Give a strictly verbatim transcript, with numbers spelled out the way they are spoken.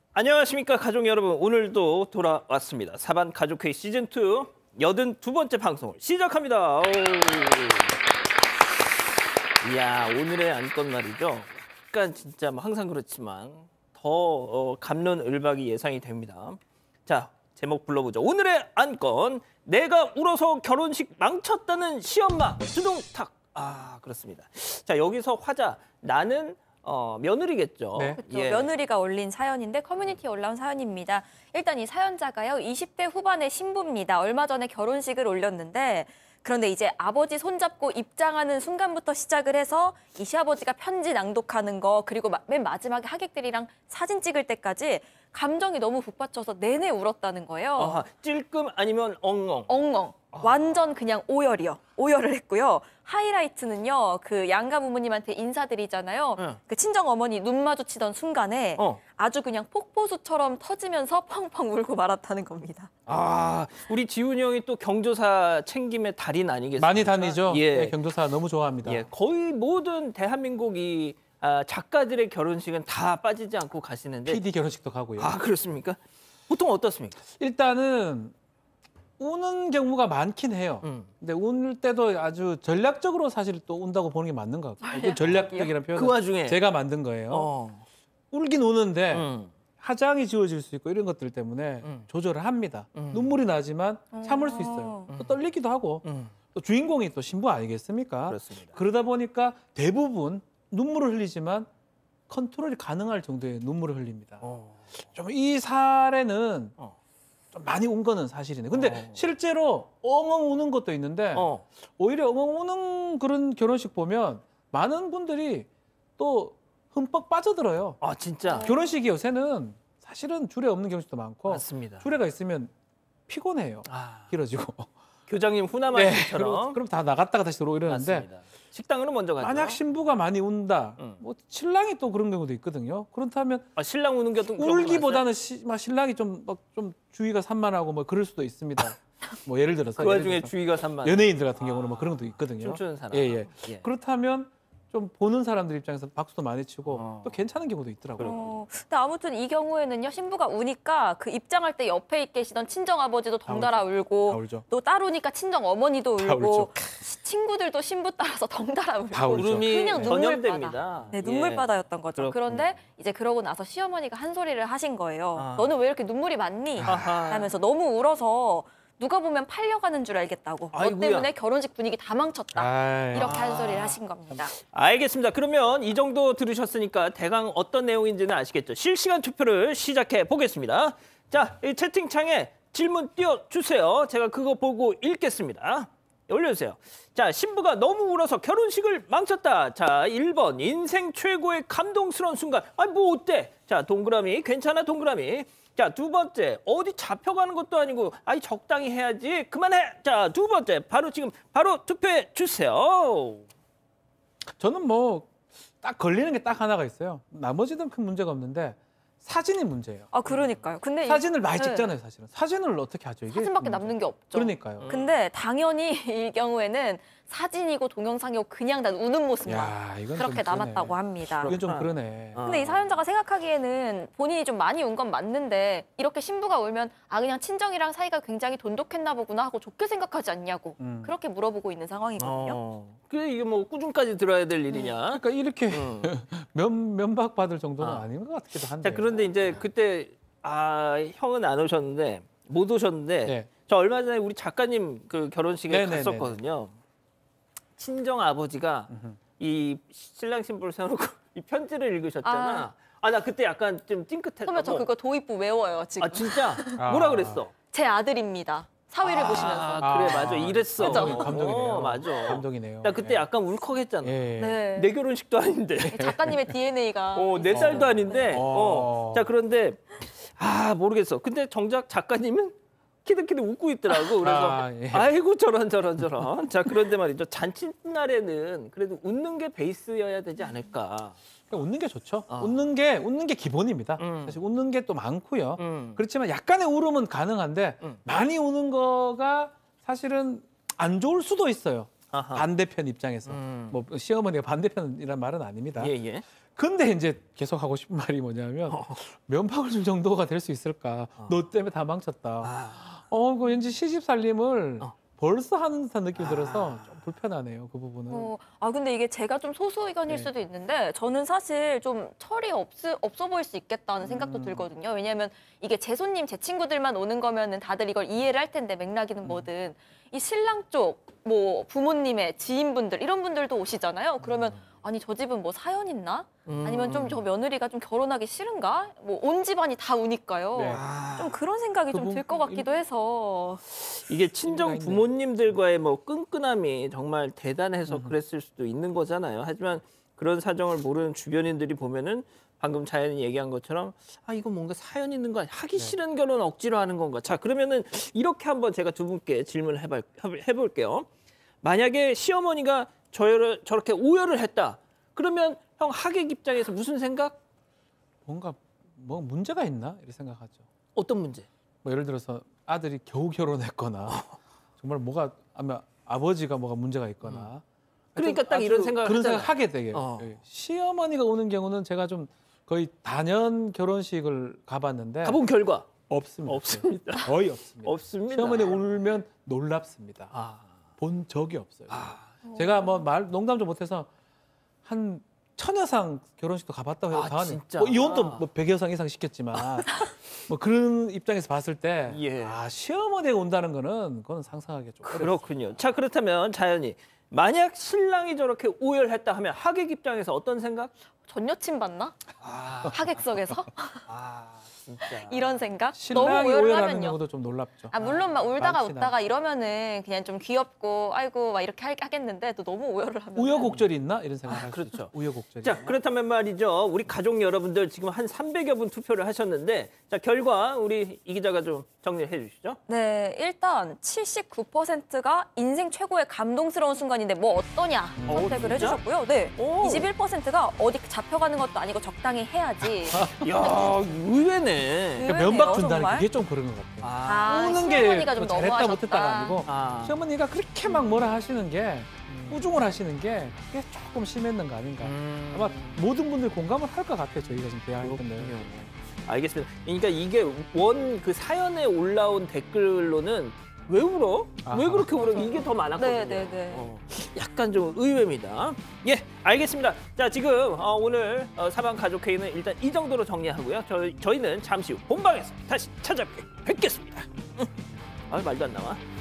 안녕하십니까 가족 여러분. 오늘도 돌아왔습니다. 사반 가족회의 시즌이 여든두 번째 방송을 시작합니다. 오. 이야, 오늘의 안건 말이죠. 약간 진짜 뭐 항상 그렇지만 더 어, 갑론을박이 예상이 됩니다. 자, 제목 불러보죠. 오늘의 안건, 내가 울어서 결혼식 망쳤다는 시엄마 두둥탁. 아, 그렇습니다. 자, 여기서 화자, 나는 어, 며느리겠죠. 네. 그렇죠. 예. 며느리가 올린 사연인데 커뮤니티에 올라온 사연입니다. 일단 이 사연자가요, 이십 대 후반의 신부입니다. 얼마 전에 결혼식을 올렸는데, 그런데 이제 아버지 손잡고 입장하는 순간부터 시작을 해서 이 시아버지가 편지 낭독하는 거, 그리고 맨 마지막에 하객들이랑 사진 찍을 때까지 감정이 너무 북받쳐서 내내 울었다는 거예요. 아하, 찔끔 아니면 엉엉. 엉엉. 완전 그냥 오열이요. 오열을 했고요. 하이라이트는요, 그 양가 부모님한테 인사드리잖아요. 응. 그 친정 어머니 눈 마주치던 순간에 어. 아주 그냥 폭포수처럼 터지면서 펑펑 울고 말았다는 겁니다. 아, 우리 지훈이 형이 또 경조사 챙김의 달인 아니겠습니까? 많이 다니죠. 예. 네, 경조사 너무 좋아합니다. 예, 거의 모든 대한민국 이 아, 작가들의 결혼식은 다 빠지지 않고 가시는데. 피디 결혼식도 가고요. 아, 그렇습니까? 보통 어떻습니까? 일단은 우는 경우가 많긴 해요. 음. 근데 울 때도 아주 전략적으로 사실 또 운다고 보는 게 맞는 것 같아요. 그 전략적이라는 표현은 그 와중에 제가 만든 거예요. 어. 울긴 우는데 음. 화장이 지워질 수 있고 이런 것들 때문에 음. 조절을 합니다. 음. 눈물이 나지만 참을 수 있어요. 또 떨리기도 하고 음. 또 주인공이 또 신부 아니겠습니까? 그렇습니다. 그러다 보니까 대부분 눈물을 흘리지만 컨트롤이 가능할 정도의 눈물을 흘립니다. 어. 좀 이 사례는 어. 좀 많이 운 거는 사실이네. 근데 어. 실제로 엉엉 우는 것도 있는데 어. 오히려 엉엉 우는 그런 결혼식 보면 많은 분들이 또 흠뻑 빠져들어요. 아, 진짜. 결혼식이 요새는 사실은 줄에 없는 결혼식도 많고 맞습니다. 줄에가 있으면 피곤해요. 아, 길어지고. 교장님 네, 후나마님처럼. 그럼, 그럼 다 나갔다가 다시 들어오고 이러는데 맞습니다. 식당으로 먼저 가죠. 만약 신부가 많이 운다. 응. 뭐 신랑이 또 그런 경우도 있거든요. 그렇다면 아, 신랑 우는 게 어떤 울기보다는 시, 막 신랑이 좀, 막 좀 주의가 산만하고 뭐 그럴 수도 있습니다. 뭐 예를 들어서 그 예를 와중에 들어서 주의가 산만. 연예인들 같은 경우는 뭐 그런 것도 있거든요. 춤추는 사람. 예, 예. 예. 그렇다면 좀 보는 사람들 입장에서 박수도 많이 치고 어. 또 괜찮은 경우도 있더라고요. 어, 근데 아무튼 이 경우에는요, 신부가 우니까 그 입장할 때 옆에 계시던 친정 아버지도 덩달아 울고, 다 울죠. 또 따르니까 친정 어머니도 다 울고, 울죠. 친구들도 신부 따라서 덩달아 울고. 다 울죠. 울음이 그냥 눈물바다. 전염됩니다. 네, 눈물바다였던 거죠. 그렇군요. 그런데 이제 그러고 나서 시어머니가 한 소리를 하신 거예요. 아. 너는 왜 이렇게 눈물이 많니? 아하. 하면서 너무 울어서 누가 보면 팔려가는 줄 알겠다고. 아이고야. 너 때문에 결혼식 분위기 다 망쳤다. 아이. 이렇게 한 소리를 하신 겁니다. 알겠습니다. 그러면 이 정도 들으셨으니까 대강 어떤 내용인지는 아시겠죠? 실시간 투표를 시작해 보겠습니다. 자, 이 채팅창에 질문 띄워주세요. 제가 그거 보고 읽겠습니다. 올려주세요. 자, 신부가 너무 울어서 결혼식을 망쳤다. 자, 일 번 인생 최고의 감동스러운 순간. 아니 뭐 어때? 자, 동그라미. 괜찮아 동그라미. 자, 두 번째, 어디 잡혀가는 것도 아니고 아이 적당히 해야지. 그만해. 자, 두 번째, 바로 지금 바로 투표해 주세요. 저는 뭐 딱 걸리는 게 딱 하나가 있어요. 나머지는 큰 문제가 없는데 사진이 문제예요. 아, 그러니까요. 근데 이- 사진을 많이 네. 찍잖아요, 사실은. 사진을 어떻게 하죠? 이게 사진밖에 문제. 남는 게 없죠. 그러니까요. 근데 당연히 이 경우에는 사진이고 동영상이고 그냥 다 우는 모습만 야, 이건 그렇게 좀 남았다고 그러네. 합니다. 이건 좀 그렇구나. 그러네. 어. 근데 이 사연자가 생각하기에는 본인이 좀 많이 운 건 맞는데 이렇게 신부가 울면 아 그냥 친정이랑 사이가 굉장히 돈독했나 보구나 하고 좋게 생각하지 않냐고 음. 그렇게 물어보고 있는 상황이거든요. 어. 그래 이게 뭐 꾸중까지 들어야 될 일이냐? 그러니까 이렇게 음. 면, 면박 받을 정도는 아. 아닌 것 같기도 한데. 자, 그런데 이제 그때 아 형은 안 오셨는데 못 오셨는데 네. 저 얼마 전에 우리 작가님 그 결혼식에 네네네네. 갔었거든요. 친정 아버지가 음흠. 이 신랑 신부를 세워놓고 이 편지를 읽으셨잖아. 아. 아 나 그때 약간 좀 찡긋했다고. 그러면 저 그거 도입부 외워요 지금. 아 진짜? 아. 뭐라 그랬어? 제 아들입니다. 사위를 보시면서. 아, 그래 아. 맞아 이랬어. 그죠? 감동이네요. 어, 맞아. 감동이네요. 나 그때 예. 약간 울컥했잖아. 예. 네. 내 결혼식도 아닌데. 작가님의 디엔에이가. 어, 내 딸도 아닌데. 어. 어. 자, 그런데 아, 모르겠어. 근데 정작 작가님은 키득키득 웃고 있더라고. 그래서 아, 예. 아이고 저런 저런 저런. 자, 그런데 말이죠. 잔칫날에는 그래도 웃는 게 베이스여야 되지 않을까. 그러니까 웃는 게 좋죠. 어. 웃는 게 웃는 게 기본입니다. 음. 사실 웃는 게 또 많고요. 음. 그렇지만 약간의 울음은 가능한데 음. 많이 우는 거가 사실은 안 좋을 수도 있어요. 아하. 반대편 입장에서. 음. 뭐 시어머니가 반대편이란 말은 아닙니다. 예, 예. 근데 이제 계속 하고 싶은 말이 뭐냐면 어. 면박을 줄 정도가 될 수 있을까? 어. 너 때문에 다 망쳤다. 아. 어, 그 왠지 시집 살림을 어. 벌써 하는 듯한 느낌이 아. 들어서 좀 불편하네요. 그 부분은. 어, 아 근데 이게 제가 좀 소수 의견일 네. 수도 있는데 저는 사실 좀 철이 없, 없어 보일 수 있겠다는 생각도 음. 들거든요. 왜냐하면 이게 제 손님, 제 친구들만 오는 거면은 다들 이걸 이해를 할 텐데 음. 맥락이든 뭐든 이 신랑 쪽 뭐 부모님의 지인분들 이런 분들도 오시잖아요. 그러면 아니 저 집은 뭐 사연 있나? 음. 아니면 좀 저 며느리가 좀 결혼하기 싫은가? 뭐 온 집안이 다 우니까요. 네. 아. 좀 그런 생각이 그 좀 부- 들 것 같기도 해서. 이게 친정 있네. 부모님들과의 뭐 끈끈함이 정말 대단해서 음. 그랬을 수도 있는 거잖아요. 하지만 그런 사정을 모르는 주변인들이 보면은 방금 자연이 얘기한 것처럼 아 이거 뭔가 사연 있는 거 아니야? 하기 네. 싫은 결혼 억지로 하는 건가? 자 그러면은 이렇게 한번 제가 두 분께 질문을 해볼, 해볼게요. 만약에 시어머니가 저를 저렇게 오열을 했다. 그러면 형 하객 입장에서 무슨 생각? 뭔가 뭐 문제가 있나? 이렇게 생각하죠. 어떤 문제? 뭐 예를 들어서 아들이 겨우 결혼했거나 정말 뭐가 아마 아버지가 뭐가 문제가 있거나 그러니까 딱 아주 이런 생각을 그런 하잖아요. 생각 하게 되게 어. 예. 시어머니가 오는 경우는 제가 좀 거의 단연 결혼식을 가봤는데 가본 결과 없습니다. 없습니다. 거의 없습니다. 없습니다. 시어머니 울면 놀랍습니다. 아, 본 적이 없어요. 아, 제가 뭐 말 농담 좀 못해서 한 천여상 결혼식도 가봤다고 해도 아, 다 진짜? 뭐 이혼도 뭐 백여상 이상 시켰지만 뭐 그런 입장에서 봤을 때 예. 아, 시어머니가 온다는 거는 그건 상상하기 좀 어렵습니다. 그렇군요. 자 그렇다면 자연이 만약 신랑이 저렇게 오열했다 하면 하객 입장에서 어떤 생각? 전 여친 봤나? 아, 하객석에서? 아 진짜. 이런 생각? 너무 신랑이 오열을 오열하는 하면요. 경우도 좀 놀랍죠. 아 물론 막 울다가 많진 웃다가 이러면은 그냥 좀 귀엽고 아이고 막 이렇게 하- 하겠는데 또 너무 오열을 하면 우여곡절이 있나 이런 생각을 아, 할 수 그렇죠. 있죠. 우여곡절이. 자 그렇다면 말이죠. 우리 가족 여러분들 지금 한 삼백여 분 투표를 하셨는데 자 결과 우리 이 기자가 좀 정리해 주시죠. 네, 일단 칠십구 퍼센트가 인생 최고의 감동스러운 순간인데 뭐 어떠냐 어, 선택을 진짜? 해주셨고요. 네, 오. 이십일 퍼센트가 어디 잡혀가는 것도 아니고 적당히 해야지. 야 의외네. 그러니까 의외네요, 면박 준다는 정말. 게 그게 좀 그런 것 같아요. 아, 우는 시어머니가 게 좀 뭐 잘했다 너무하셨다. 못했다가 아니고 아. 시어머니가 그렇게 막 뭐라 하시는 게 음. 우중을 하시는 게 그게 조금 심했는 거 아닌가. 음. 아마 모든 분들이 공감을 할 것 같아요. 저희가 지금 대화했던 내용. 그렇군요. 알겠습니다. 그러니까 이게 원 그 사연에 올라온 댓글로는 왜 울어? 아하. 왜 그렇게 울어? 이게 더 많았거든요. 네, 네, 네. 어, 약간 좀 의외입니다. 예, 알겠습니다. 자, 지금 어, 오늘 어, 사방 가족회의는 일단 이 정도로 정리하고요. 저희, 저희는 잠시 후 본방에서 다시 찾아뵙겠습니다. 아, 말도 안 나와.